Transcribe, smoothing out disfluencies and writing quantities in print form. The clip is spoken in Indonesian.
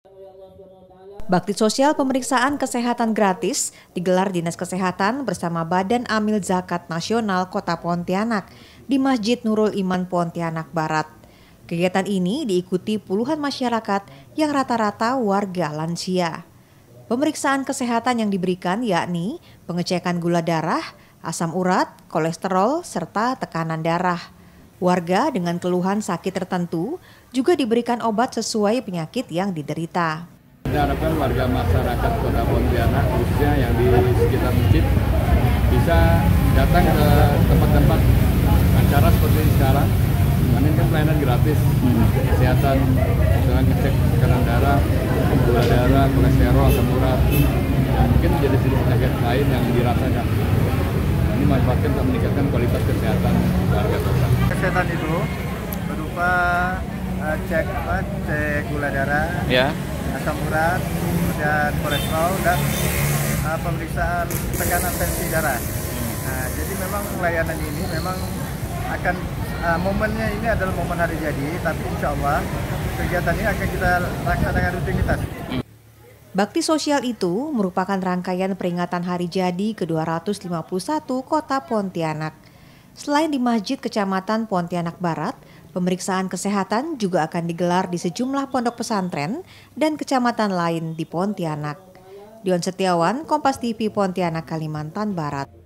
Bakti sosial pemeriksaan kesehatan gratis digelar Dinas Kesehatan bersama Badan Amil Zakat Nasional Kota Pontianak di Masjid Nurul Iman Pontianak Barat. Kegiatan ini diikuti puluhan masyarakat yang rata-rata warga lansia. Pemeriksaan kesehatan yang diberikan yakni pengecekan gula darah, asam urat, kolesterol, serta tekanan darah. Warga dengan keluhan sakit tertentu juga diberikan obat sesuai penyakit yang diderita. Kita harapkan warga masyarakat Kota Pontianak, khususnya yang di sekitar masjid, bisa datang ke tempat-tempat acara seperti sekarang. Karena ini kan pelayanan gratis, kesehatan, misalnya ngecek tekanan darah, gula darah, kolesterol, asam urat, mungkin jenis-jenis penyakit lain yang dirasakan. Ini manfaatkan untuk meningkatkan kualitas kesehatan warga kota. Kesehatan itu berupa cek gula darah, asam urat, kemudian kolesterol, dan pemeriksaan tekanan tensi darah. Nah, jadi memang layanan ini memang akan momennya ini adalah momen hari jadi, tapi insya Allah kegiatan ini akan kita laksanakan rutinitas. Bakti sosial itu merupakan rangkaian peringatan hari jadi ke-251 Kota Pontianak. Selain di Masjid Kecamatan Pontianak Barat, pemeriksaan kesehatan juga akan digelar di sejumlah pondok pesantren dan kecamatan lain di Pontianak. Dion Setiawan, Kompas TV Pontianak, Kalimantan Barat.